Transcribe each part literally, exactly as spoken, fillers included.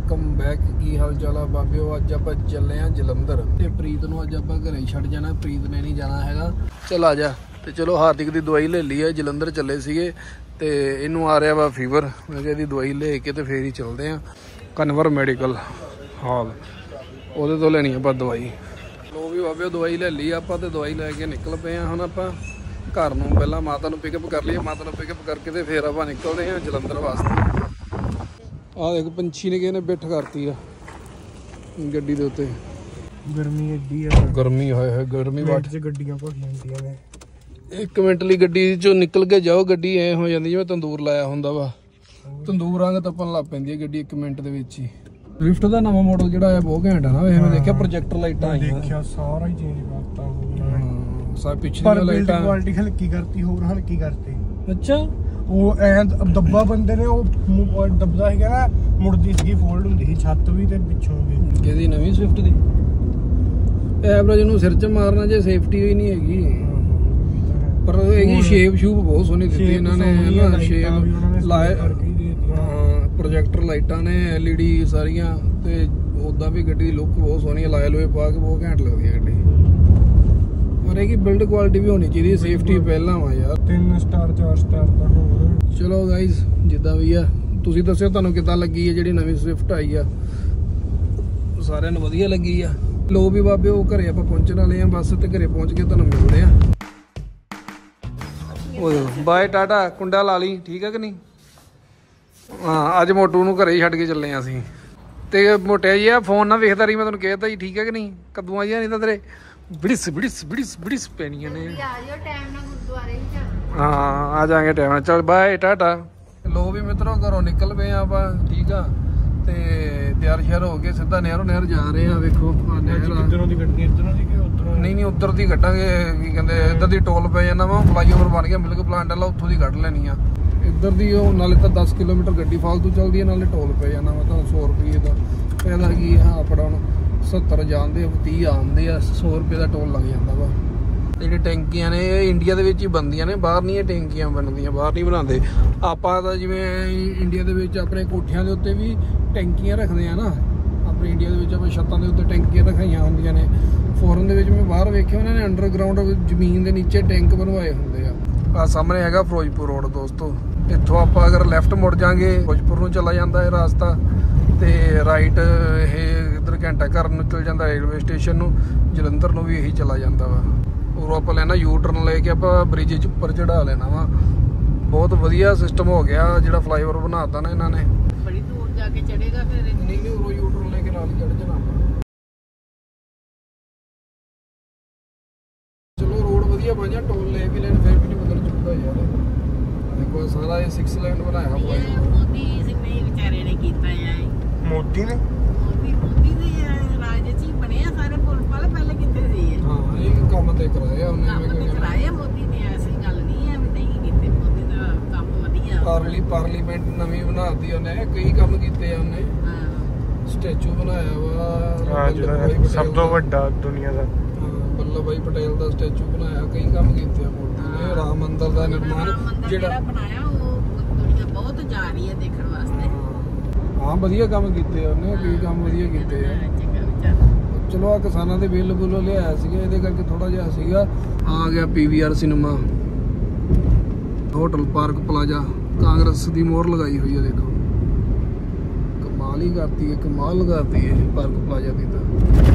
Welcome back. ਕੀ ਹਾਲ ਚਾਲ ਆ ਬਾਬਿਓ? ਅੱਜ ਆਪਾਂ ਚੱਲੇ ਆ ਜਲੰਧਰ ਤੇ ਪ੍ਰੀਤ ਨੂੰ ਅੱਜ ਆਪਾਂ ਘਰੇ ਛੱਡ ਜਾਣਾ। ਪ੍ਰੀਤ ਨੇ ਨਹੀਂ ਜਾਣਾ ਹੈਗਾ। ਚੱਲ ਆ ਜਾ। ਤੇ ਚਲੋ ਹਾਰਦਿਕ ਦੀ ਦਵਾਈ ਲੈ ਲਈ ਹੈ। ਜਲੰਧਰ ਚੱਲੇ ਸੀਗੇ ਤੇ ਇਹਨੂੰ ਆ ਰਿਹਾ ਵਾ ਫੀਵਰ। ਮੈਂ ਕਿਹਾ ਇਹਦੀ ਦਵਾਈ ਲੈ ਕੇ ਤੇ ਫੇਰ ਹੀ ਚੱਲਦੇ ਆ ਕਨਵਰ ਮੈਡੀਕਲ ਹਾਲ, ਉਹਦੇ ਤੋਂ ਲੈਣੀ ਆਪਾਂ ਦਵਾਈ। ਲੋ ਵੀ ਬਾਬਿਓ ਦਵਾਈ ਲੈ ਲਈ ਆਪਾਂ ਤੇ ਦਵਾਈ ਲੈ ਕੇ ਨਿਕਲ ਪਏ ਆ ਹੁਣ ਆਪਾਂ ਘਰ ਨੂੰ। ਪਹਿਲਾਂ ਮਾਤਾ ਨੂੰ ਪਿਕਅਪ ਕਰ ਲਈਏ, ਮਾਤਾ ਨੂੰ ਪਿਕਅਪ ਕਰਕੇ ਤੇ ਫੇਰ ਆਪਾਂ ਨਿਕਲਦੇ ਆ ਜਲੰਧਰ ਵਾਸਤੇ। ਆਹ ਦੇਖ ਪੰਛੀ ਨੇ ਕਿਸੇ ਨੇ ਬਿੱਠ ਕਰਤੀ ਆ ਗੱਡੀ ਦੇ ਉੱਤੇ। ਗਰਮੀ ਐਡੀ ਆ, ਗਰਮੀ ਹੋਏ ਹੋਏ ਗਰਮੀ ਵਾਟ ਚ ਗੱਡੀਆਂ ਭੱਜ ਜਾਂਦੀਆਂ ਨੇ। ਇੱਕ ਮਿੰਟ ਲਈ ਗੱਡੀ ਚੋਂ ਨਿਕਲ ਕੇ ਜਾਓ, ਗੱਡੀ ਐ ਹੋ ਜਾਂਦੀ ਜਿਵੇਂ ਤੰਦੂਰ ਲਾਇਆ ਹੁੰਦਾ ਵਾ। ਤੰਦੂਰ ਰੰਗ ਤੱਪਣ ਲੱਗ ਪੈਂਦੀ ਹੈ ਗੱਡੀ ਇੱਕ ਮਿੰਟ ਦੇ ਵਿੱਚ ਹੀ। ਸਵਿਫਟ ਦਾ ਨਵਾਂ ਮਾਡਲ ਜਿਹੜਾ ਆ ਬਹੁਤ ਘੈਂਟ ਆ ਨਾ। ਮੈਂ ਦੇਖਿਆ ਪ੍ਰੋਜੈਕਟਰ ਲਾਈਟਾਂ ਆਈਆਂ, ਦੇਖਿਆ ਸਾਰਾ ਹੀ ਚੇਂਜ ਕਰਤਾ ਹਾਂ ਸਭ ਪਿੱਛੇ ਪਰ ਲਾਈਟਾਂ ਕੁਆਲਿਟੀ ਹਲਕੀ ਕਰਤੀ, ਹੋਰ ਹਲਕੀ ਕਰਤੀ। ਅੱਛਾ ਉਹ ਐ ਦੱਬਾ ਬੰਦੇ ਨੇ ਉਹ ਦੱਬਦਾ ਸੀਗਾ ਨਾ, ਮੁੜਦੀ ਸੀਗੀ, ਫੋਲਡ ਹੁੰਦੀ ਸੀ ਛੱਤ ਵੀ ਤੇ ਪਿੱਛੋਂ ਵੀ। ਕਿਹਦੀ ਨਵੀਂ ਸਵਿਫਟ ਦੀ? ਐਵਰੇਜ ਨੂੰ ਸਿਰ 'ਚ ਮਾਰਨਾ ਜੇ ਸੇਫਟੀ ਹੋਈ ਨਹੀਂ ਹੈਗੀ। ਪਰ ਇਹਦੀ ਸ਼ੇਪ ਸ਼ੂਪ ਬਹੁਤ ਸੋਹਣੀ ਦਿੱਤੀ ਇਹਨਾਂ ਨੇ ਨਾ, ਸ਼ੇਪ ਲਾਏ ਪ੍ਰੋਜੈਕਟਰ ਲਾਈਟਾਂ ਨੇ ਐਲ ਈ ਡੀ ਸਾਰੀਆਂ। ਤੇ ਉਦਾਂ ਵੀ ਗੱਡੀ ਦੀ ਲੁੱਕ ਬਹੁਤ ਸੋਹਣੀ ਹੈ, ਲਾਏ ਲੋਏ ਪਾ ਕੇ ਬਹੁਤ ਘੈਂਟ ਲੱਗਦੀ ਹੈ ਗੱਡੀ। ਪਰ ਇਹ ਕੀ ਬਿਲਡ ਕੁਆਲਿਟੀ ਵੀ ਹੋਣੀ ਚਾਹੀਦੀ, ਸੇਫਟੀ ਪਹਿਲਾਂ ਵਾ ਯਾਰ। ਤਿੰਨ ਸਟਾਰ ਚਾਰ ਸਟਾਰ ਦਾ ਹੋਵੇ। ਚਲੋ ਗਾਈਜ਼ ਜਿੱਦਾਂ ਵੀ ਆ ਤੁਸੀਂ ਦੱਸਿਓ ਤੁਹਾਨੂੰ ਕਿੱਦਾਂ ਲੱਗੀ ਹੈ ਜਿਹੜੀ ਨਵੀਂ ਸਵਿਫਟ ਆਈ ਆ। ਸਾਰਿਆਂ ਨੂੰ ਵਧੀਆ ਲੱਗੀ ਆ। ਲੋ ਵੀ ਬਾਬੇ ਉਹ ਘਰੇ ਆਪਾਂ ਪਹੁੰਚਣ ਵਾਲੇ ਆ ਬਸ, ਤੇ ਘਰੇ ਪਹੁੰਚ ਕੇ ਤੁਹਾਨੂੰ ਮਿਲਦੇ ਆ। ਉਹ ਬਾਏ ਟਾਟਾ, ਕੁੰਡਾ ਲਾ ਲਈ ਠੀਕ ਹੈ ਕਿ ਨਹੀਂ? ਹਾਂ ਅੱਜ ਮੋਟੂ ਨੂੰ ਘਰੇ ਹੀ ਛੱਡ ਕੇ ਚੱਲੇ ਆ ਅਸੀਂ। ਤੇ ਮੋਟਿਆ ਜੀ ਆ ਫੋਨ ਨਾ ਵੇਖਦਾ ਰਹੀ, ਮੈਂ ਤੁਹਾਨੂੰ ਕਹਿਤਾ ਜੀ ਠੀਕ ਹੈ ਕਿ ਨਹੀਂ? ਕੱਦੂਆਂ ਜਿਹਾ ਨਹੀਂ ਤਾਂ ਤੇਰੇ ਬਿੜਿਸ ਬਿੜਿਸ ਬਿੜਿਸ ਬਿੜਿਸ ਪੈਣੀਆਂ ਨੇ। ਹਾਂ ਆ ਜਾਾਂਗੇ ਟਾਈਮ ਨਾਲ। ਚੱਲ ਬਾਏ ਟਾਟਾ। ਲੋ ਵੀ ਮਿੱਤਰੋ ਘਰੋਂ ਨਿਕਲ ਪਏ ਆ ਆਪਾਂ ਠੀਕ ਆ, ਤੇ ਤਿਆਰ ਸ਼ਿਆਰ ਹੋ ਕੇ ਸਿੱਧਾ ਨਹਿਰੋਂ ਨਹਿਰ ਜਾ ਰਹੇ ਆ। ਵੇਖੋ ਇੱਧਰੋਂ ਦੀ ਗੱਡੀ ਇੱਧਰੋਂ ਦੀ ਕਿ ਉੱਧਰੋਂ? ਨਹੀਂ ਨਹੀਂ ਉੱਧਰ ਦੀ ਕੱਢਾਂਗੇ। ਕੀ ਕਹਿੰਦੇ ਇੱਧਰ ਦੀ ਟੋਲ ਪੈ ਜਾਂਦਾ ਵਾ, ਫਲਾਈਓਵਰ ਬਣ ਗਿਆ ਮਿਲਕ ਪਲਾਂਟ ਵਾਲਾ, ਉੱਥੋਂ ਦੀ ਕੱਢ ਲੈਣੀ ਆ। ਇੱਧਰ ਦੀ ਉਹ ਨਾਲੇ ਤਾਂ ਦਸ ਕਿਲੋਮੀਟਰ ਗੱਡੀ ਫਾਲਤੂ ਚੱਲਦੀ ਹੈ, ਨਾਲੇ ਟੋਲ ਪੈ ਜਾਂਦਾ ਵਾ ਤੁਹਾਨੂੰ ਸੌ ਰੁਪਏ ਦਾ। ਫਾਇਦਾ ਕੀ ਆ ਅਪ ਡਾਊਨ ਸੱਤਰ ਜਾਂਦੇ ਤੀਹ ਆਉਂਦੇ ਆ, ਸੌ ਰੁਪਏ ਦਾ ਟੋਲ ਲੱਗ ਜਾਂਦਾ ਵਾ। ਜਿਹੜੀ ਟੈਂਕੀਆਂ ਨੇ ਇਹ ਇੰਡੀਆ ਦੇ ਵਿੱਚ ਹੀ ਬਣਦੀਆਂ ਨੇ, ਬਾਹਰ ਨਹੀਂ ਇਹ ਟੈਂਕੀਆਂ ਬਣਦੀਆਂ, ਬਾਹਰ ਨਹੀਂ ਬਣਾਉਂਦੇ। ਆਪਾਂ ਤਾਂ ਜਿਵੇਂ ਇੰਡੀਆ ਦੇ ਵਿੱਚ ਆਪਣੇ ਕੋਠਿਆਂ ਦੇ ਉੱਤੇ ਵੀ ਟੈਂਕੀਆਂ ਰੱਖਦੇ ਆ ਨਾ, ਆਪਣੇ ਇੰਡੀਆ ਦੇ ਵਿੱਚ ਆਪਾਂ ਛੱਤਾਂ ਦੇ ਉੱਤੇ ਟੈਂਕੀਆਂ ਰਖਾਈਆਂ ਹੁੰਦੀਆਂ ਨੇ। ਫੋਰਨ ਦੇ ਵਿੱਚ ਮੈਂ ਬਾਹਰ ਵੇਖਿਆ ਉਹਨਾਂ ਨੇ ਅੰਡਰਗਰਾਊਂਡ ਜ਼ਮੀਨ ਦੇ ਨੀਚੇ ਟੈਂਕ ਬਣਵਾਏ ਹੁੰਦੇ ਆ। ਆ ਸਾਹਮਣੇ ਹੈਗਾ ਫਿਰੋਜ਼ਪੁਰ ਰੋਡ ਦੋਸਤੋ। ਇੱਥੋਂ ਆਪਾਂ ਅਗਰ ਲੈਫਟ ਮੁੜ ਜਾਾਂਗੇ ਫਿਰੋਜ਼ਪੁਰ ਨੂੰ ਚਲਾ ਜਾਂਦਾ ਇਹ ਰਸਤਾ, ਤੇ ਰਾਈਟ ਇਹ ਇੱਧਰ ਘੰਟਾ ਘਰ ਨੂੰ ਚਲ ਜਾਂਦਾ ਰੇਲਵੇ ਸਟੇਸ਼ਨ ਨੂੰ। ਜਲੰਧਰ ਨੂੰ ਵੀ ਇਹੀ ਚਲਾ ਜਾਂਦਾ ਵਾ। ਉਰੋਂ ਆਪਾਂ ਲੈਣਾ ਯੂ ਟਰਨ ਲੈ ਕੇ ਆਪਾਂ ਬ੍ਰਿਜ 'ਚ ਉੱਪਰ ਚੜਾ ਲੈਣਾ ਵਾ। ਬਹੁਤ ਵਧੀਆ ਸਿਸਟਮ ਹੋ ਗਿਆ ਜਿਹੜਾ ਫਲਾਈਓਵਰ ਬਣਾਤਾ ਨਾ ਇਹਨਾਂ ਨੇ। ਬੜੀ ਦੂਰ ਜਾ ਕੇ ਚੜੇਗਾ ਫਿਰ? ਨਹੀਂ ਨਹੀਂ ਉਰੋਂ ਯੂ ਟਰਨ ਲੈ ਕੇ ਨਾਲ ਚੜ ਜਾਣਾ। ਚਲੋ ਰੋਡ ਵਧੀਆ ਬਣ ਜਾ, ਟੋਲ ਲੈ ਵੀ ਲੈਣ ਫਿਰ ਵੀ ਨਹੀਂ ਬਦਲ ਚੁੱਕਦਾ ਯਾਰ। ਦੇਖੋ ਸਾਰਾ ਇਹ ਸਿਕਸ ਲਾਈਨ ਬਣਾਇਆ ਹੋਇਆ ਹੈ। ਮੋਦੀ ਸਿੰਘ ਨੇ ਵਿਚਾਰੇ ਨੇ ਕੀਤਾ ਹੈ। ਮੋਦੀ ਨੇ ਮੋਦੀ ਮੋਦੀ ਦੇ ਰਾਜ 'ਚ ਹੀ ਬਣੇ ਆ ਸਾਰੇ ਪੁਲ ਪਲ। ਪਹਿਲੇ ਕਿੱਥੇ ਸੀ? ਹਾਂ ਇਹ ਕੰਮ ਤੇ ਕਰਾਇਆ ਉਹਨੇ। ਕੰਮ ਤੇ ਕਰਾਇਆ ਮੋਦੀ ਨੇ, ਐਸੀ ਗੱਲ ਨਹੀਂ ਹੈ ਵੀ ਨਹੀਂ ਕੀਤੇ। ਮੋਦੀ ਦਾ ਕੰਮ ਵਧੀਆ। ਪਾਰਲੀ ਪਾਰਲੀਮੈਂਟ ਨਵੀਂ ਬਣਾਤੀ ਉਹਨੇ, ਕਈ ਕੰਮ ਕੀਤੇ ਆ ਉਹਨੇ। ਹਾਂ ਸਟੈਚੂ ਬਣਾਇਆ ਵਾ ਹਾਂ ਜਿਹੜਾ ਸਭ ਤੋਂ ਵੱਡਾ ਦੁਨੀਆ ਦਾ। ਬੱਲਭ ਭਾਈ ਪਟੇਲ ਦਾ ਸਟੈਚੂ ਬਣਾਇਆ, ਕਈ ਕੰਮ ਕੀਤੇ ਆ ਮੋਦੀ ਨੇ। ਰਾਮ ਮੰਦਿਰ ਦਾ ਨਿਰਮਾਣ ਜਿਹੜਾ ਬਣਾਇਆ ਉਹ ਦੁਨੀਆ ਬਹੁਤ ਜਾ ਰਹੀ ਹੈ ਦੇਖਣ ਵਾਸਤੇ। ਹਾਂ ਵਧੀਆ ਕੰਮ ਕੀਤੇ ਆ ਉਹਨੇ, ਕਈ ਕੰਮ ਵਧੀਆ ਕੀਤੇ ਆ। ਚਲੋ ਆ ਕਿਸਾਨਾਂ ਦੇ ਬਿੱਲ ਬੁੱਲ ਲਿਆਇਆ ਸੀਗਾ, ਇਹਦੇ ਕਰਕੇ ਥੋੜਾ ਜਿਹਾ ਸੀਗਾ। ਆ ਗਿਆ P V R cinema, hotel park plaza, Congress ਦੀ ਮੋਹਰ ਲਗਾਈ ਹੋਈ ਆ। ਦੇਖੋ ਕਮਾਲ ਹੀ ਕਰਤੀ ਹੈ, ਕਮਾਲ ਲਗਾਤੀ ਹੈ ਪਾਰਕ ਪਲਾਜ਼ਾ ਦੀ ਤਾਂ।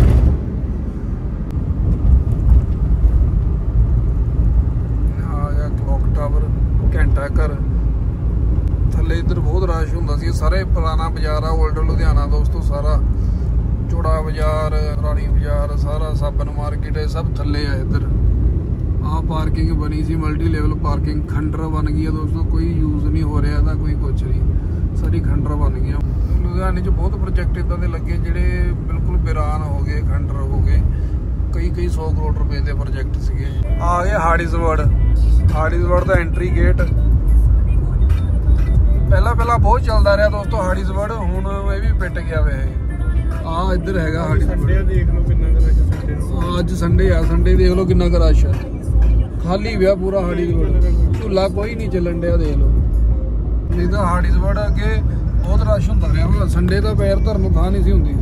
ਆ ਗਿਆ ਕਲੌਕ ਟਾਵਰ, ਘੰਟਾ ਘਰ। ਥੱਲੇ ਇੱਧਰ ਬਹੁਤ ਰਸ਼ ਹੁੰਦਾ ਸੀ। ਸਾਰੇ ਪੁਰਾਣਾ ਬਾਜ਼ਾਰ ਆ ਓਲਡ ਲੁਧਿਆਣਾ ਦੋਸਤੋ, ਸਾਰਾ ਚੌੜਾ ਬਾਜ਼ਾਰ, ਰਾਣੀ ਬਾਜ਼ਾਰ, ਸਾਰਾ ਸਾਬਨ ਮਾਰਕੀਟ ਸਭ ਥੱਲੇ ਆ ਇੱਧਰ। ਆਹ ਪਾਰਕਿੰਗ ਬਣੀ ਸੀ ਮਲਟੀ ਲੈਵਲ ਪਾਰਕਿੰਗ, ਖੰਡਰ ਬਣ ਗਈ ਆ ਦੋਸਤੋ। ਕੋਈ ਯੂਜ਼ ਨਹੀਂ ਹੋ ਰਿਹਾ ਇਹਦਾ, ਕੋਈ ਕੁਛ ਨਹੀਂ, ਸਾਰੀ ਖੰਡਰ ਬਣ ਗਈਆਂ। ਲੁਧਿਆਣੇ 'ਚ ਬਹੁਤ ਪ੍ਰੋਜੈਕਟ ਇੱਦਾਂ ਦੇ ਲੱਗੇ ਜਿਹੜੇ ਬਿਲਕੁਲ ਵੀਰਾਨ ਹੋ ਗਏ, ਖੰਡਰ ਹੋ ਗਏ। ਕਈ ਕਈ ਸੌ ਕਰੋੜ ਰੁਪਏ ਦੇ ਪ੍ਰੋਜੈਕਟ ਸੀਗੇ। ਆ ਗਏ ਹਾਰਡਿਸਵਰਡ। ਹਾਰਡਿਸਵਰਡ ਦਾ ਐਂਟਰੀ ਗੇਟ ਪਹਿਲਾਂ ਪਹਿਲਾਂ ਬਹੁਤ ਚੱਲਦਾ ਰਿਹਾ ਦੋਸਤੋ ਹਾਰਡਿਸਵਰਡ, ਹੁਣ ਇਹ ਵੀ ਪਿੱਟ ਗਿਆ ਵੇ। ਆ ਇੱਧਰ ਹੈਗਾ ਹਾਰਡਿਸਵਰਡ। ਦੇਖ ਲਓ ਕਿੰਨਾ ਕੁ ਰਸ਼ ਸੰਡੇ ਨੂੰ। ਅੱਜ ਸੰਡੇ ਆ, ਸੰਡੇ ਦੇਖ ਲਓ ਕਿੰਨਾ ਕੁ ਰਸ਼ ਆ। ਖਾਲੀ ਵਿਆਹ ਪੂਰਾ ਹਾਰਡਿਸਵਰਡ, ਝੂਲਾ ਕੋਈ ਨਹੀਂ ਚੱਲਣ ਡਿਆ ਦੇਖ ਲਓ। ਨਹੀਂ ਤਾਂ ਹਾਰਡਿਸਵਰਡ ਅੱਗੇ ਬਹੁਤ ਰਸ਼ ਹੁੰਦਾ ਰਿਹਾ ਵਾ ਸੰਡੇ ਦਾ ਪੈਰ ਧਰਨ ਨੂੰ ਥਾਂ ਨਹੀਂ ਸੀ ਹੁੰਦੀ।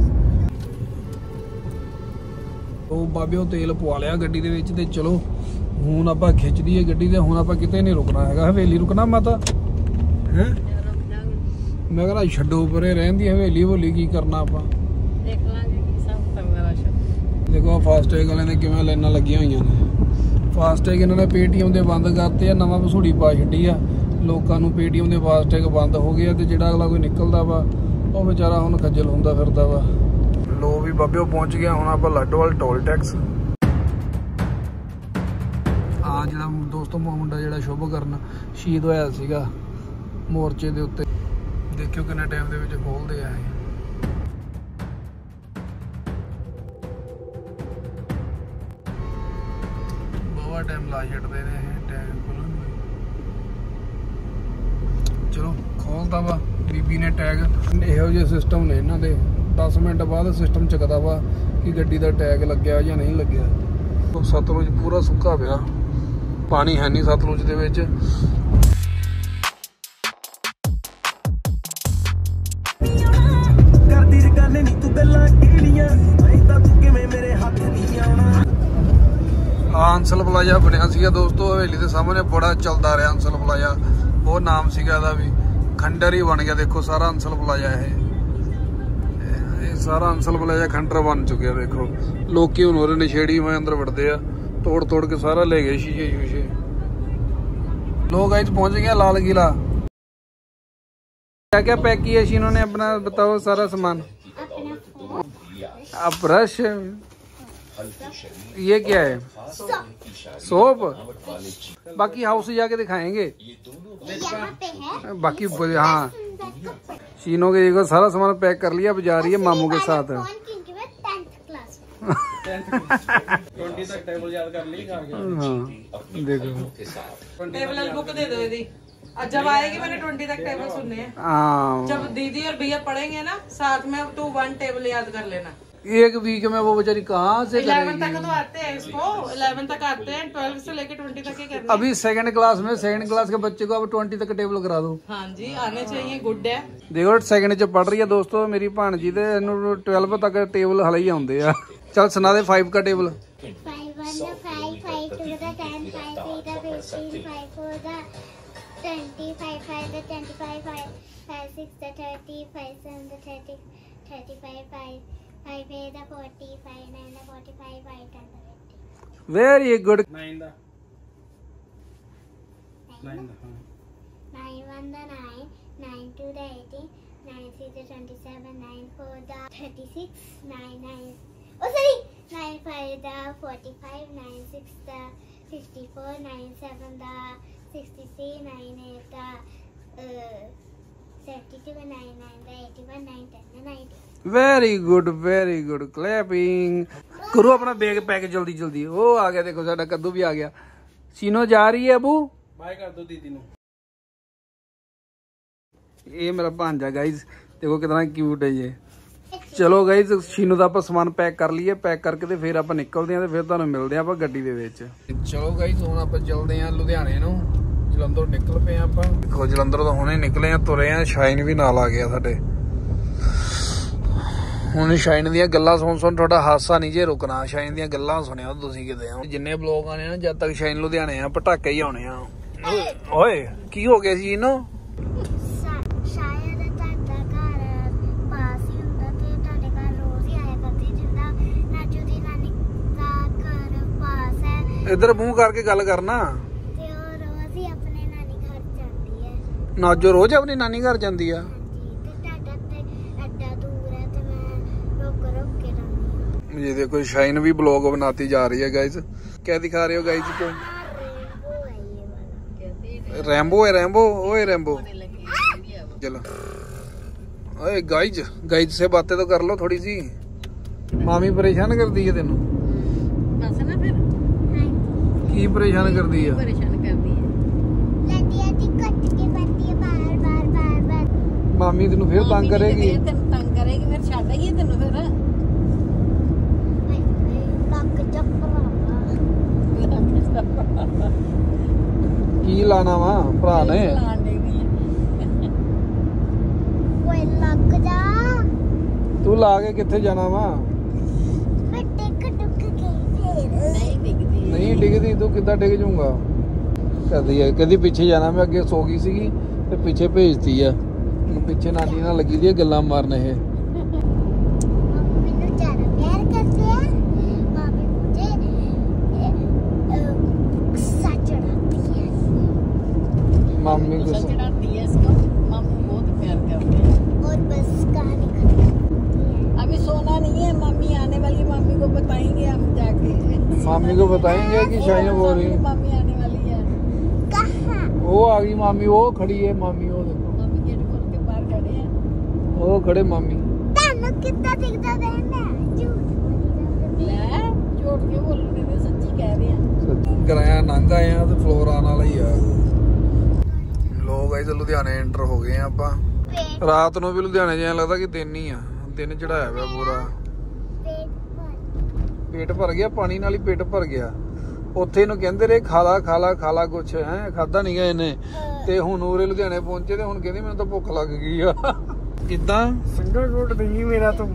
ਉਹ ਬਾਬੇ ਉਹ ਤੇਲ ਪਵਾ ਲਿਆ ਗੱਡੀ ਦੇ ਵਿੱਚ ਤੇ ਚਲੋ ਹੁਣ ਆਪਾਂ ਖਿੱਚ ਦਈਏ ਗੱਡੀ ਤੇ ਹੁਣ ਆਪਾਂ ਕਿਤੇ ਨਹੀਂ ਰੁਕਣਾ ਹੈਗਾ। ਹਵੇਲੀ ਰੁਕਣਾ ਮਾਤਾ ਹੈ ਮੈਂ ਕਹਿੰਦਾ ਛੱਡੋ ਪਰੇ ਰਹਿੰਦੀ ਹਵੇਲੀ ਹਵੇਲੀ ਕੀ ਕਰਨਾ ਆਪਾਂ ਦੇਖ ਲਾਂਗੇ ਕੀ ਸਭ ਕਰਨਾ ਰਸ਼। ਦੇਖੋ ਫਾਸਟੈਗ ਵਾਲਿਆਂ ਨੇ ਕਿਵੇਂ ਲਾਈਨਾਂ ਲੱਗੀਆਂ ਹੋਈਆਂ ਨੇ। ਫਾਸਟੈਗ ਇਹਨਾਂ ਨੇ ਪੇਟੀਐਮ ਦੇ ਬੰਦ ਕਰਤੇ ਆ ਨਵਾਂ ਵਸੂੜੀ ਪਾ ਛੱਡੀ ਆ ਲੋਕਾਂ ਨੂੰ। ਪੇਟੀਐਮ ਦੇ ਫਾਸਟੈਗ ਬੰਦ ਹੋ ਗਏ ਆ ਤੇ ਜਿਹੜਾ ਅਗਲਾ ਕੋਈ ਨਿਕਲਦਾ ਵਾ ਉਹ ਵਿਚਾਰਾ ਹੁਣ ਖੱਜਲ ਹੁੰਦਾ ਫਿਰਦਾ ਵਾ। ਲੋ ਵੀ ਬਾਬਿਓ ਪਹੁੰਚ ਗਿਆ ਹੁਣ ਆਪਾਂ ਲਾਡੋਵਾਲ ਟੋਲ ਟੈਕਸ। ਆ ਜਿਹੜਾ ਦੋਸਤੋ ਮੁੰਡਾ ਜਿਹੜਾ ਸ਼ੁਭ ਕਰਨ ਸ਼ਹੀਦ ਹੋਇਆ ਸੀਗਾ ਮੋਰਚੇ ਦੇ ਉੱਤੇ ਦੇਖਿਓ ਕਿੰਨੇ ਟਾਈਮ ਦੇ ਵਿੱਚ ਖੋਲਦੇ ਆ ਇਹ। ਬਹੁਤ ਟਾਈਮ ਲਾ ਛੱਡਦੇ ਨੇ ਇਹ ਟੈਗ ਖੋਲਣ ਨੂੰ। ਚਲੋ ਖੋਲਦਾ ਵਾ ਬੀਬੀ ਨੇ ਟੈਗ। ਇਹੋ ਜਿਹੇ ਸਿਸਟਮ ਨੇ ਇਹਨਾਂ ਦੇ ਦਸ ਮਿੰਟ ਬਾਅਦ ਸਿਸਟਮ ਚੱਕਦਾ ਵਾ ਕਿ ਗੱਡੀ ਦਾ ਟੈਗ ਲੱਗਿਆ ਜਾਂ ਨਹੀਂ ਲੱਗਿਆ। ਸਤਲੁਜ ਪੂਰਾ ਸੁੱਕਾ ਪਿਆ ਪਾਣੀ ਹੈ ਨਹੀਂ ਸਤਲੁਜ ਦੇ ਵਿੱਚ। ਹਾਂ ਅੰਸਲ ਪਲਾਜ਼ਾ ਬਣਿਆ ਸੀਗਾ ਦੋਸਤੋ ਹਵੇਲੀ ਦੇ ਸਾਹਮਣੇ ਬੜਾ ਚੱਲਦਾ ਰਿਹਾ ਅੰਸਲ ਪਲਾਜ਼ਾ। ਬਹੁਤ ਨਾਮ ਸੀਗਾ ਇਹਦਾ ਵੀ ਖੰਡਰ ਹੀ ਬਣ ਗਿਆ। ਦੇਖੋ ਸਾਰਾ ਅੰਸਲ ਪਲਾਜ਼ਾ ਇਹ ਇਹ ਸਾਰਾ ਅੰਸਲ ਪਲਾਜ਼ਾ ਖੰਡਰ ਬਣ ਚੁੱਕਿਆ। ਦੇਖੋ ਲੋਕੀ ਹੁਣ ਹੋਰ ਨਸ਼ੇੜੀ ਹੋਏ ਅੰਦਰ ਵੜਦੇ ਆ ਤੋੜ ਤੋੜ के सारा ले गए शीशे शीशे। लोग गाइस पहुंच गए लाल किला। क्या क्या पैक किया शीनों ने अपना बताओ सारा सामान। अब ब्रश ये क्या है सोप। बाकी हाउस जाके दिखाएंगे बाकी। हाँ शीनों के देखो सारा सामान पैक कर लिया अब जा रही है मामू के साथ। ट्वेंटी तक टेबल याद कर ली। हाँ देखो टेबल बुक दे दो यदि जब आएगी मैंने ट्वेंटी तक टेबल सुनने हैं। हाँ जब दीदी और भैया पढ़ेंगे ना साथ में तो वन टेबल याद कर लेना। एक वीक में वो बेचारी कहाँ से इलेवन करेगी। तक तो आते हैं इसको इलेवन तक आते हैं ट्वेल्व से लेके ट्वेंटी तक ही करना। अभी सेकंड क्लास में सेकंड क्लास के बच्चे को अब ट्वेंटी तक टेबल करा दो। हाँ जी आने चाहिए गुड है। देखो सेकंड च पढ़ रही है दोस्तों मेरी भाणजी ते ट्वेल्व तक टेबल हले ही आउंदे आ। चल सुना दे फाइव का टेबल। Very good. नाइन दा नाइन दा हां nine one the nine, nine two the eighteen, nine three the twenty-seven, nine four the thirty-six, nine nine oh sorry, nine five the forty-five, nine six the fifty-four, nine seven the sixty-three, nine eight the uh, seventy-two, nine nine the eighty-one, nine ten the ninety। Very good very good clapping. करो अपना bag pack जल्दी जल्दी। वो आ गया देखो साडा कद्दू भी आ गया। शीनो जा रही है अबू बाय कर दो दीदी नु। ये मेरा भांजा गाइज देखो कितना क्यूट है ये। चलो गाइज शीनू ਦਾ ਆਪਾਂ ਸਮਾਨ ਪੈਕ ਕਰ ਲਈਏ। ਪੈਕ ਕਰਕੇ ਤੇ ਫਿਰ ਆਪਾਂ ਨਿਕਲਦੇ ਆਂ ਤੇ ਫਿਰ ਤੁਹਾਨੂੰ ਮਿਲਦੇ ਆਂ ਆਪਾਂ ਗੱਡੀ ਦੇ ਵਿੱਚ। ਚਲੋ ਗਾਈਜ਼ ਹੁਣ ਆਪਾਂ ਚੱਲਦੇ ਆਂ ਲੁਧਿਆਣੇ ਨੂੰ। ਜਲੰਧਰ ਨਿਕਲ ਪਏ ਆਪਾਂ। ਦੇਖੋ ਜਲੰਧਰ ਤੋਂ ਹੁਣੇ ਨਿਕਲੇ ਆਂ ਤੁਰੇ ਆਂ। ਸ਼ਾਈਨ ਵੀ ਨਾਲ ਆ ਗਿਆ ਸਾਡੇ। ਹੁਣ ਸ਼ਾਈਨ ਦੀਆਂ ਗੱਲਾਂ ਸੁਣ ਸੁਣ ਤੁਹਾਡਾ ਹਾਸਾ ਨਹੀਂ ਜੇ ਰੁਕਣਾ। ਸ਼ਾਈਨ ਦੀਆਂ ਗੱਲਾਂ ਸੁਣਿਓ ਤੁਸੀਂ ਕਿਤੇ। ਜਿੰਨੇ ਬਲੌਗ ਆਣੇ ਨਾ ਜਦ ਤੱਕ ਸ਼ਾਈਨ ਲੁਧਿਆਣੇ ਆ ਪਟਾਕੇ ਹੀ ਆਉਣੇ ਆ। ਓਏ ਕੀ ਹੋ ਗਿਆ ਸੀ ਇਹਨੂੰ। ਸ਼ਾਇਦ ਤੁਹਾਡਾ ਘਰ ਪਾਸ ਹੀ ਹੁੰਦਾ ਤੇ ਤੁਹਾਡੇ ਘਰ ਰੋਜ਼ ਹੀ ਆਇਆ ਕਰਦੀ ਜਿੰਦਾ ਨਾਜੂ ਦੀ ਨਾਨੀ ਦਾ ਘਰ ਪਾਸ ਹੈ। ਇੱਧਰ ਮੂੰਹ ਕਰਕੇ ਗੱਲ ਕਰਨਾ। ਤੇ ਉਹ ਰੋਜ਼ ਹੀ ਆਪਣੇ ਨਾਨੀ ਘਰ ਜਾਂਦੀ ਹੈ। ਨਾਜੋ ਰੋਜ਼ ਆਪਣੀ ਨਾਨੀ ਘਰ ਜਾਂਦੀ ਆ। ये देखो शाइन भी ब्लॉग बनाती जा रही है गाइस। क्या दिखा रहे हो गाइस को। रैम्बो है रैम्बो। ओए रैम्बो चलो। ओए गाइस गाइस से बातें तो कर लो थोड़ी सी। मामी परेशान कर दी है तेनू। बस ना फिर की परेशान कर दी है। परेशान कर दी है बार बार बार बार। मामी तेनू फिर तंग करेगी। तेन तंग करेगी फिर छाड़ेगी तेन फिर। की लाना वा भरा ने। ਤੂੰ ਲਾ ਕੇ ਕਿੱਥੇ ਜਾਣਾ ਵਾ? ਮੈਂ ਟਿਕ ਟੁਕ ਕੇ ਫੇਰ ਨਹੀਂ ਦਿਖਦੀ ਨਹੀਂ ਡਿੱਗਦੀ, ਤੂੰ ਕਿੱਦਾਂ ਡਿੱਗ ਜਾਊਗਾ? ਕਦੀ ਕਦੀ ਪਿੱਛੇ ਜਾਣਾ, ਮੈਂ ਅੱਗੇ ਸੋ ਗਈ ਸੀਗੀ ਤੇ ਪਿੱਛੇ ਭੇਜਤੀ ਆ। ਪਿੱਛੇ ਨਾਨੀ ਨਾਲ ਲੱਗੀ ਦੀ ਗੱਲਾਂ ਮਾਰਨ ਇਹ। ਮੈਨੂੰ ਜ਼ਿਆਦਾ ਪਿਆਰ ਕਰਦੇ ਆ ਮਾਮੀ ਮੁਝੇ ਗੁੱਸਾ ਚੜਾਤੀ है ਮਾਮੀ गुस्सा ਗੁੱਸਾ चढ़ाती है इसको मामू बहुत प्यार करते हैं और बस कहानी खत्म होती है। अभी सोना नहीं है मामी आने वाली मामी को बताएंगे हम जाके मामी को बताएंगे कि शाइन बोल रही है। मामी आने वाली है कहाँ वो आ गई मामी, वो खड़ी है मामी, वो देखो मामी गेट खोल के बाहर खड़े हैं वो खड़े मामी। ਤੁਹਾਨੂੰ ਕਿੱਦਾਂ ਦਿਖਦਾ ਰਹਿੰਦਾ ਝੂਠ ਬੋਲੀ ले झूठ के बोल रहे थे सच्ची कह रहे हैं ਗਰਾਇਆ ਨੰਗ ਆਏ ਆ ਤੇ ਫਲੋਰ ਆਣ ਵਾਲਾ ਹੀ ਆ। ਲੋਕ ਆਏ ਤੇ ਲੁਧਿਆਣੇ ਐਂਟਰ ਹੋ ਗਏ ਆ ਆਪਾਂ। ਪੇਟ ਰਾਤ ਨੂੰ ਵੀ ਲੁਧਿਆਣੇ ਜਿਹਾ ਲੱਗਦਾ ਕਿ ਦਿਨ ਹੀ ਆ, ਦਿਨ ਚੜਾਇਆ ਪਿਆ ਪੂਰਾ। ਪੇਟ ਭਰ ਪੇਟ ਭਰ ਗਿਆ, ਪਾਣੀ ਨਾਲ ਹੀ ਪੇਟ ਭਰ ਗਿਆ। ਉੱਥੇ ਇਹਨੂੰ ਕਹਿੰਦੇ ਰਹੇ ਖਾਲਾ ਖਾਲਾ ਖਾਲਾ ਕੁਛ ਹੈ, ਖਾਦਾ ਨਹੀਂ ਗਿਆ ਇਹਨੇ। ਤੇ ਹੁਣ ਉਰੇ ਲੁਧਿਆਣੇ ਪਹੁੰਚੇ ਤੇ ਹੁਣ ਕਹਿੰਦੀ ਮੈਨੂੰ ਤਾਂ ਭੁੱਖ ਲੱਗ ਗਈ ਆ। ਕਿੱਦਾਂ ਸਿੰਗਲ ਕੋਟ ਨਹੀਂ ਮੇਰਾ ਤਾਂ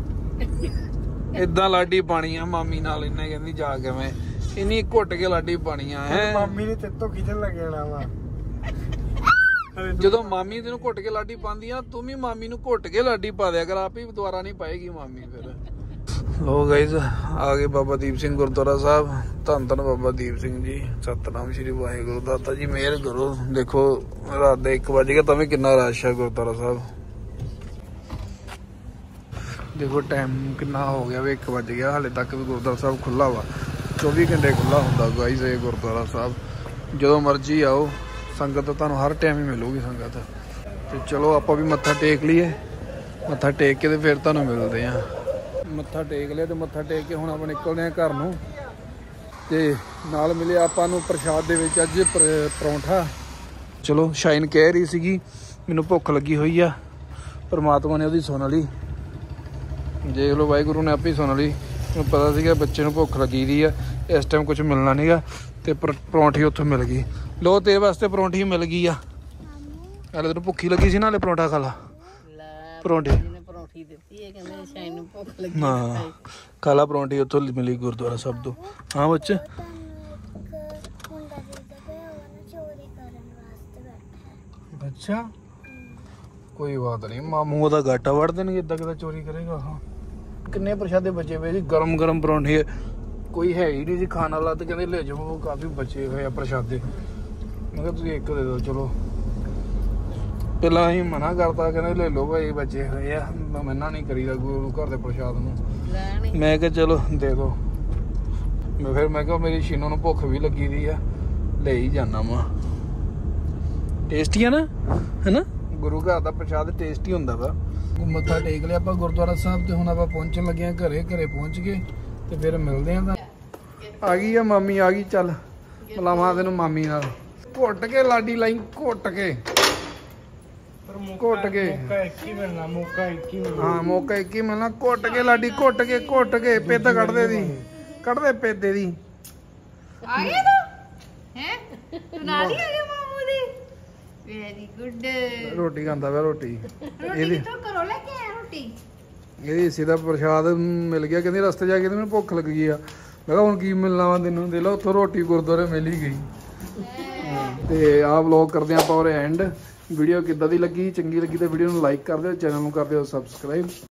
ਇਦਾਂ ਲਾਡੀ ਪਾਣੀ ਆ ਮਾਮੀ ਨਾਲ, ਇਹਨੇ ਕਹਿੰਦੀ ਜਾ ਕੇ ਮੈਂ ਇੰਨੀ ਘੁੱਟ ਕੇ ਲਾਡੀ ਪਾਣੀ ਆ ਹੈ। ਮਾਮੀ ਨੇ ਤੇਤੋਂ ਖਿਜਣ ਲੱਗ ਜਾਣਾ ਵਾ। ਜਦੋਂ ਮਾਮੀ ਤੈਨੂੰ ਘੁੱਟ ਕੇ ਲਾਡੀ ਪਾਉਂਦੀ ਆ, ਤੂੰ ਵੀ ਮਾਮੀ ਨੂੰ ਘੁੱਟ ਕੇ ਲਾਡੀ ਪਾ ਦਿਆ ਕਰ, ਆਪ ਹੀ ਦੁਬਾਰਾ ਨਹੀਂ ਪਾਏਗੀ ਮਾਮੀ ਫਿਰ। ਲੋ ਗਾਇਜ਼ ਆ ਗਏ ਬਾਬਾ ਦੀਪ ਸਿੰਘ ਗੁਰਦੁਆਰਾ ਸਾਹਿਬ। ਧੰਨ ਧੰਨ ਬਾਬਾ ਦੀਪ ਸਿੰਘ ਜੀ, ਸਤਨਾਮ ਸ਼੍ਰੀ ਵਾਹਿਗੁਰੂ। ਦਾਤਾ ਜੀ ਮਿਹਰ ਕਰੋ। ਦੇਖੋ ਰਾਤ ਦੇ ਇੱਕ ਵਜ ਗਿਆ ਤਾਂ ਵੀ ਕਿੰਨਾ ਰਸ਼ ਹੈ ਗੁਰਦੁਆਰਾ ਸਾਹਿਬ। ਦੇਖੋ ਟਾਈਮ ਕਿੰਨਾ ਹੋ ਗਿਆ ਵੇ, ਇੱਕ ਵਜ ਗਿਆ, ਹਾਲੇ ਤੱਕ ਵੀ ਗੁਰਦੁਆਰਾ ਸਾਹਿਬ ਖੁੱਲਾ ਵਾ। ਚੌਵੀ ਘੰਟੇ ਖੁੱਲਾ ਹੁੰਦਾ ਗਾਇਜ਼ ਇਹ ਗੁਰਦੁਆਰਾ ਸਾਹਿਬ। ਜਦੋਂ ਮਰਜ਼ੀ ਆਓ, ਸੰਗਤ ਤੁਹਾਨੂੰ ਹਰ ਟਾਈਮ ਹੀ ਮਿਲੂਗੀ ਸੰਗਤ। ਤੇ ਚਲੋ ਆਪਾਂ ਵੀ ਮੱਥਾ ਟੇਕ ਲਈਏ, ਮੱਥਾ ਟੇਕ ਕੇ ਤੇ ਫਿਰ ਤੁਹਾਨੂੰ ਮਿਲਦੇ ਆ। ਮੱਥਾ ਟੇਕ ਲਿਆ ਤੇ ਮੱਥਾ ਟੇਕ ਕੇ ਹੁਣ ਆਪਾਂ ਨਿਕਲਦੇ ਆ ਘਰ ਨੂੰ। ਤੇ ਨਾਲ ਮਿਲਿਆ ਆਪਾਂ ਨੂੰ ਪ੍ਰਸ਼ਾਦ ਦੇ ਵਿੱਚ ਅੱਜ ਪਰ- ਪਰੌਂਠਾ। ਚਲੋ ਸ਼ਾਈਨ ਕਹਿ ਰਹੀ ਸੀਗੀ ਮੈਨੂੰ ਭੁੱਖ ਲੱਗੀ ਹੋਈ ਆ, ਪਰਮਾਤਮਾ ਨੇ ਉਹਦੀ ਸੁਣ ਲਈ। ਦੇਖ ਲਓ ਵਾਹਿਗੁਰੂ ਨੇ ਆਪੇ ਹੀ ਸੁਣ ਲਈ। ਮੈਨੂੰ ਪਤਾ ਸੀਗਾ ਬੱਚੇ ਨੂੰ ਭੁੱਖ ਲੱਗੀ ਦੀ ਆ, ਇਸ ਟਾਈਮ ਕੁਝ ਮਿਲਣਾ ਨਹੀਂਗਾ ਤੇ ਪਰ- ਪਰੌਂਠੀ ਉੱਥੋਂ ਮਿਲ ਗਈ। ਲੋ ਤੇਰੇ ਵਾਸਤੇ ਪਰੌਂਠੀ ਮਿਲ ਗਈ ਆ। ਹਲੇ ਤੈਨੂੰ ਭੁੱਖੀ ਲੱਗੀ ਸੀ ਨਾ, ਹਲੇ ਪਰੌਂਠਾ ਖਾ ਲਾ ਪਰੌਂਠੀ। ने परोठी देती है कहते शाइन ਨੂੰ ਭੁੱਖ ਲੱਗੀ ਹਾਂ ਕਾਲਾ ਪਰੌਂਠੀ ਉੱਥੋਂ ਮਿਲੀ ਗੁਰਦੁਆਰਾ ਸਾਹਿਬ ਤੋਂ। ਹਾਂ ਬੱਚੇ ਤੁਹਾਨੂੰ ਇੱਕ ਮੁੰਡਾ ਦਿਖਦਾ ਪਿਆ, ਉਹ ਨਾ ਚੋਰੀ ਕਰਨ ਵਾਸਤੇ ਬੈਠਾ ਹੈ। ਅੱਛਾ ਕੋਈ ਬਾਤ ਨਹੀਂ, ਮਾਮੂ ਉਹਦਾ ਗਾਟਾ ਵੜ ਦੇਣਗੇ, ਇਦਾਂ ਕਿਦਾਂ ਚੋਰੀ ਕਰੇਗਾ। ਹਾਂ ਕਿੰਨੇ ਪ੍ਰਸ਼ਾਦੇ ਬਚੇ ਪਏ ਸੀ, ਗਰਮ ਗਰਮ ਪਰੌਂਠੇ, ਕੋਈ ਹੈ ਹੀ ਨਹੀਂ ਸੀ ਖਾਣ ਵਾਲਾ। ਤੇ ਕਹਿੰਦੇ ਲੈ ਜਾਓ, ਕਾਫੀ ਬਚੇ ਹੋਏ ਆ ਪ੍ਰਸ਼ਾਦੇ। ਮੈਂ ਕਿਹਾ ਤੁਸੀਂ ਇੱਕ ਦੇ ਦਿਓ। ਚਲੋ ਪਹਿਲਾਂ ਅਸੀਂ ਮਨਾ ਕਰਤਾ, ਕਹਿੰਦੇ ਲੈ ਲਓ ਭਾਈ ਬਚੇ ਹੋਏ ਆ, ਮਨਾ ਨਹੀਂ ਕਰੀਦਾ ਗੁਰੂ ਘਰ ਦੇ ਪ੍ਰਸ਼ਾਦ ਨੂੰ। ਲੈਣੀ ਮੈਂ ਕਿਹਾ ਚਲੋ ਦੇ ਦੋ। ਮੈਂ ਫਿਰ ਮੈਂ ਕਿਹਾ ਮੇਰੀ ਸ਼ੀਨੋ ਨੂੰ ਭੁੱਖ ਵੀ ਲੱਗੀ ਦੀ ਆ, ਲੈ ਹੀ ਜਾਣਾ ਵਾ। ਟੇਸਟੀ ਆ ਨਾ, ਹੈਨਾ ਗੁਰੂ ਘਰ ਦਾ ਪ੍ਰਸ਼ਾਦ ਟੇਸਟੀ ਹੁੰਦਾ ਵਾ। ਮੱਥਾ ਟੇਕ ਲਿਆ ਆਪਾਂ ਗੁਰਦੁਆਰਾ ਸਾਹਿਬ ਤੇ ਹੁਣ ਆਪਾਂ ਪਹੁੰਚਣ ਲੱਗੇ ਆ ਘਰੇ। ਘਰੇ ਪਹੁੰਚ ਗਏ ਤੇ ਫਿਰ ਮਿਲਦੇ ਆ। ਤਾਂ ਆ ਗਈ ਆ ਮਾਮੀ, ਆ ਗਈ। ਚੱਲ ਮਿਲਾਵਾਂ ਤੈਨੂੰ ਮਾਮੀ ਨਾਲ। ਘੁੱਟ ਕੇ ਲਾਡੀ ਲਾਈ, ਘੁੱਟ ਕੇ ਘੁੱਟ ਕੇ। ਮੌਕਾ ਇੱਕ ਹੀ ਮਿਲਣਾ, ਮੌਕਾ ਇੱਕ ਹੀ ਮਿਲਣਾ। ਹਾਂ ਮੌਕਾ ਇੱਕ ਹੀ ਮਿਲਣਾ। ਘੁੱਟ ਕੇ ਲਾਡੀ, ਘੁੱਟ ਕੇ ਘੁੱਟ ਕੇ ਪਿੱਤ ਕੱਢਦੇ ਦੀ, ਕੱਢਦੇ ਪਿੱਤੇ ਦੀ। ਆ ਗਿਆ ਤੂੰ ਹੈ ਤੂੰ ਨਾਲ ਹੀ ਆ ਗਿਆ ਮਾਮੂ ਦੀ ਵੈਰੀ ਗੁੱਡ ਰੋਟੀ ਖਾਂਦਾ ਵਾ ਰੋਟੀ। ਇਹਦੀ ਤੂੰ ਘਰੋਂ ਲੈ ਕੇ ਆਇਆ ਰੋਟੀ ਇਹਦੀ ਹਿੱਸੇ ਦਾ ਪ੍ਰਸ਼ਾਦ ਮਿਲ ਗਿਆ। ਕਹਿੰਦੀ ਰਸਤੇ ਜਾ ਕੇ ਮੈਨੂੰ ਭੁੱਖ ਲੱਗੀ ਆ। ਮੈਂ ਕਿਹਾ ਹੁਣ ਕੀ ਮਿਲਣਾ ਵਾ ਤੈਨੂੰ, ਦੇ ਲਾ ਉੱਥੋਂ ਰੋਟੀ ਗੁਰਦੁਆਰੇ ਮਿਲ ਹੀ ਗਈ। ਤੇ ਆਹ ਵਲੌਗ ਕਰਦੇ ਆਪਾਂ ਔਰ ਐਂਡ। ਵੀਡੀਓ ਕਿੱਦਾਂ ਦੀ ਲੱਗੀ, ਚੰਗੀ ਲੱਗੀ ਤਾਂ ਵੀਡੀਓ ਨੂੰ ਲਾਈਕ ਕਰ ਦਿਓ, ਚੈਨਲ ਨੂੰ ਕਰ ਦਿਓ ਸਬਸਕ੍ਰਾਈਬ।